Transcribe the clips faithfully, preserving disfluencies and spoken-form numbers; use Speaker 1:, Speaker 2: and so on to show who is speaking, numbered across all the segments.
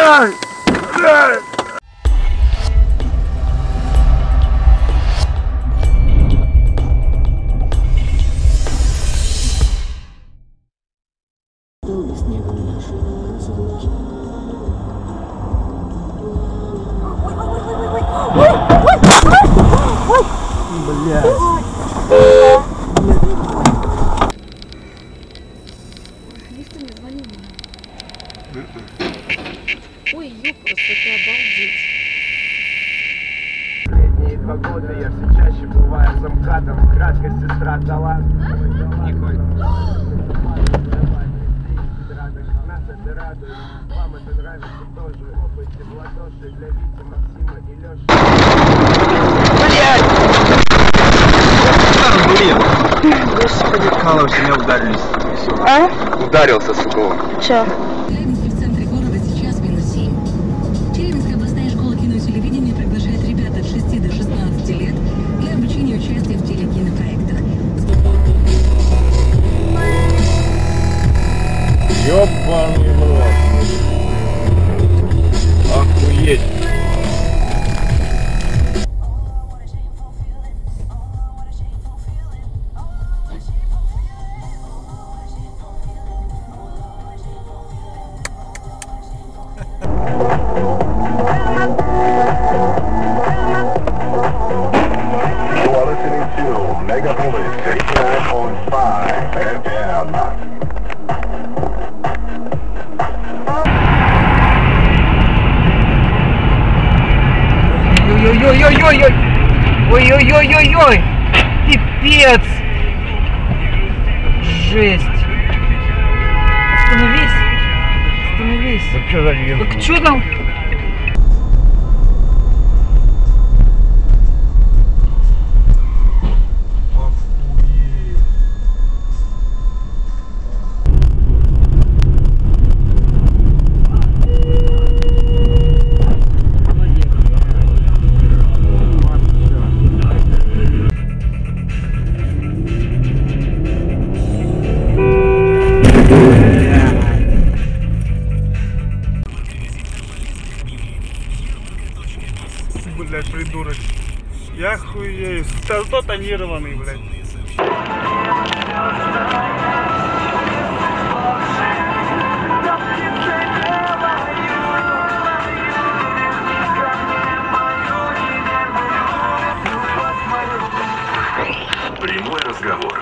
Speaker 1: Никто не звонил мне. Ой, ёпрст, это обалдеть.
Speaker 2: Последние два года я все чаще бываю замкадом. Краткая сестра дала. Николь. Нас это радует. Вам это нравится тоже. Хлопайте в ладоши для Вити, Максима и Лёши. Блядь! Господи. Мало меня ударились.
Speaker 3: А?
Speaker 2: Ударился, сука.
Speaker 3: Чё?
Speaker 4: В центре города сейчас минус семь. Челябинская областная школа кино и телевидения приглашает ребят от шести до шестнадцати лет для обучения и участия в телекинопроектах.
Speaker 5: Ёбаный в рот. Охуеть.
Speaker 6: Ой-ой-ой-ой-ой! Ой-ой-ой-ой-ой! Пипец! Жесть! Остановись! Остановись!
Speaker 5: Ну что за ним?
Speaker 6: Так что там?
Speaker 5: Блядь, придурок. Я хуею. Кто тонированный, блядь.
Speaker 7: Прямой разговор.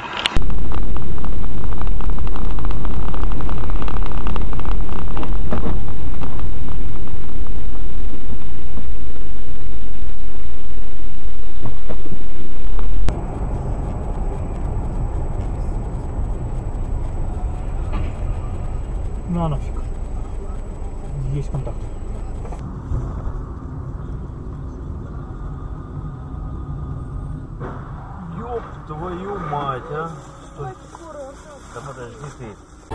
Speaker 5: На нафиг. Есть контакт. Ёб твою мать, а? Стой. Да подожди ты.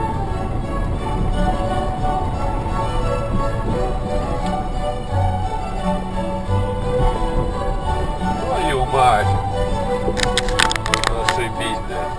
Speaker 7: Твою мать. Ошибись, блядь.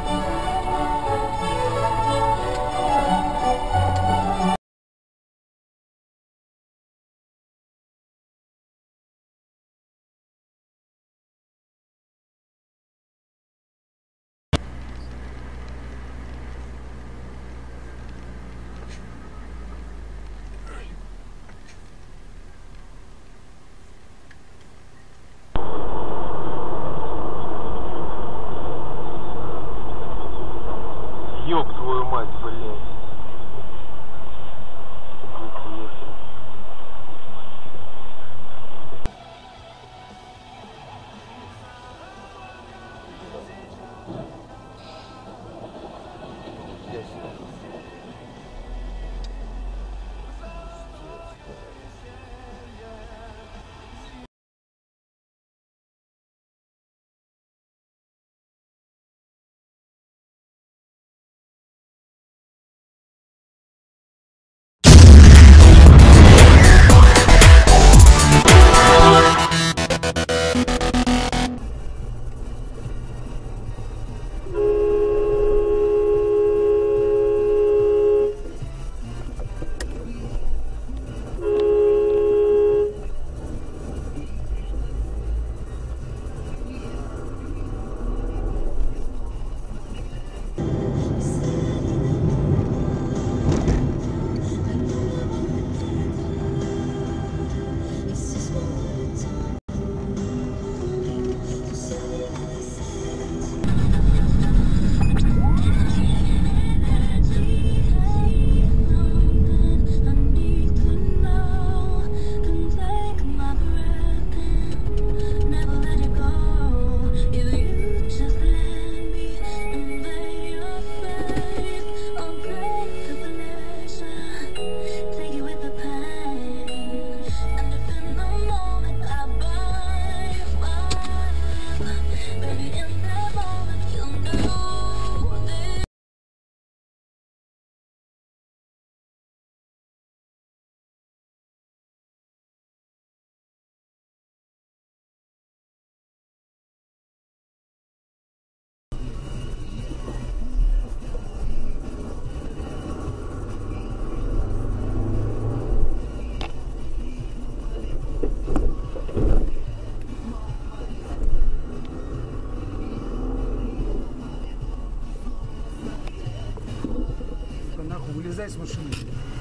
Speaker 3: вылезай с машины.